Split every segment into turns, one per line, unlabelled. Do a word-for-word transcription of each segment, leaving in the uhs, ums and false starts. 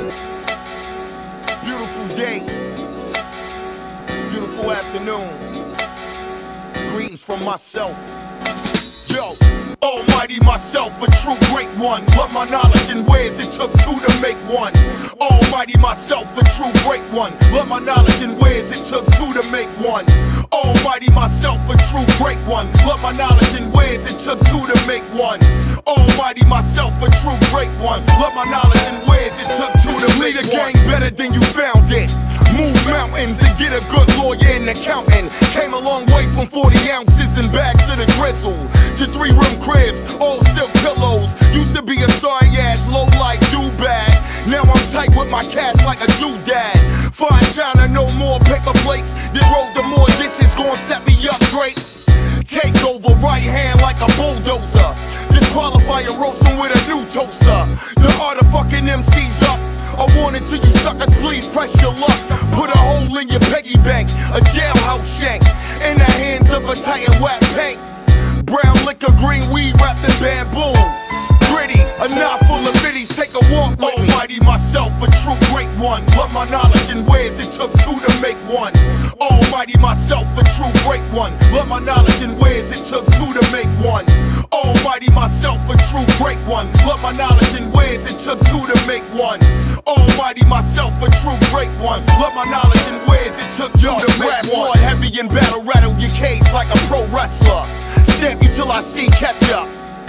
Beautiful day, beautiful afternoon. Greetings from myself. Yo, almighty myself, a true great one. Love my knowledge and ways, it took two to make one. Almighty myself, a true great one. Love my knowledge and ways, it took two to make one. Almighty myself, a true great one. Love my knowledge and ways, it took two to make one. Almighty myself, a true great one. Love my knowledge and ways, it took two to make one. Lead a gang better than you found it. Move mountains and get a good lawyer and accountant. Came a long way from forty ounces and bags of the grizzle to three room cribs, all silk pillows. Used to be a sorry ass, low life do-bag. Now I'm tight with my cash like a doodad. Fine china, no more paper plates. This road to more dishes, gon' set me up great. Take over, right hand like a bulldozer. Disqualify a roasting with a new toaster. The art of fucking M Cs up. I warning to you suckers, please press your luck. Put a hole in your piggy bank, a jailhouse shank, in the hands of a titan wet paint. Brown liquor, green weed wrapped in bamboo. Gritty, a knot full of biddies, take a walk with me. Almighty myself, a true great one. Love my knowledge and ways, it took two to make one. Almighty myself, a true great one. Love my knowledge and ways, it took two to make one. Almighty myself, a true great one. Love my knowledge and ways, it took two to make one. Almighty myself, a true great one. Love my knowledge and ways, it took two to make one. Heavy in battle, rattle your cage like a pro wrestler. Stamp you till I see catch up.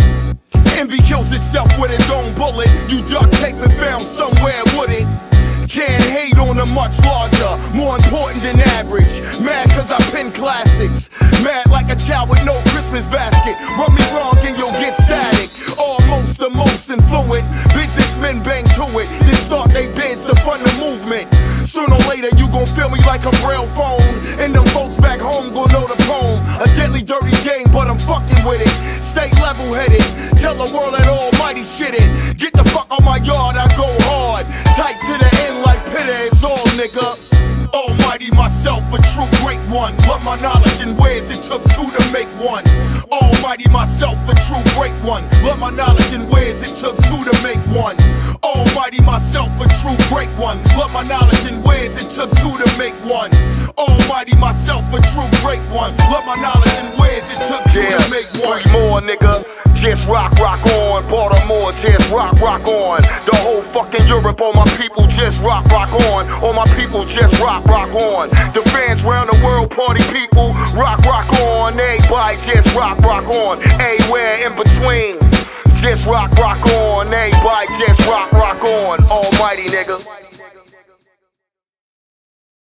Envy kills itself with its own bullet. You duct tape and found somewhere wooded. Can't hate on a much larger, more important than average. Mad cause I pin classics. Mad like a child with no Christmas basket. Rub me wrong and you'll get static. Almost the most influent. Businessmen bang to it, then start they bids to fund the movement. Sooner or later you gon' feel me like a braille phone. And them folks back home gon' know the poem. A deadly dirty game, but I'm fucking with it. Stay level headed, tell the world that almighty shit it. Get the fuck on my yard, I go hard. Tight to the end like pity, it's all nigga. Almighty myself, a true great one. Love my knowledge and ways, it took two to make one. Almighty myself, a true great one. Love my knowledge and ways, it took two to make one. Almighty myself, a true great one. Love my knowledge and ways, it took two to make one. Almighty myself, a true great one. Love my knowledge and ways, it took two yeah, to make one. Three more, nigga. Just rock, rock on. Baltimore, just rock, rock on. The whole fucking Europe, all my people just rock, rock on. All my people just rock, rock on. The fans round the world, party people, rock, rock on. Everybody just rock, rock on. Anywhere in between, just rock, rock on. Everybody just rock, rock on. Almighty, nigga.